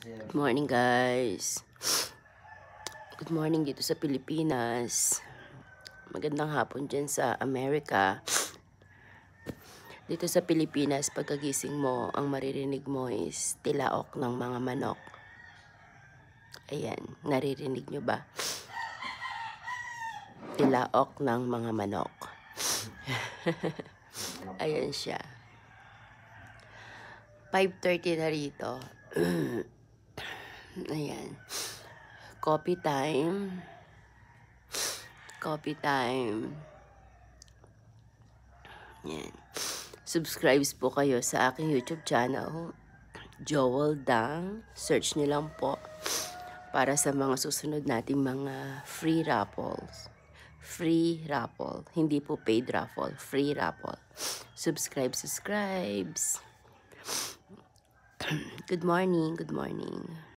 Good morning, guys. Good morning dito sa Pilipinas. Magandang hapon dyan sa Amerika. Dito sa Pilipinas, pagkagising mo, ang maririnig mo is tilaok ng mga manok. Ayan, naririnig nyo ba? Tilaok ng mga manok. Ayan siya. 5:30 na rito. Ayan. Coffee time. Coffee time. Yan. Subscribe po kayo sa aking YouTube channel, Joel Dang. Search nyo lang po para sa mga susunod nating mga free raffles. Free raffle. Hindi po paid raffle. Free raffle. Subscribes. Good morning. Good morning.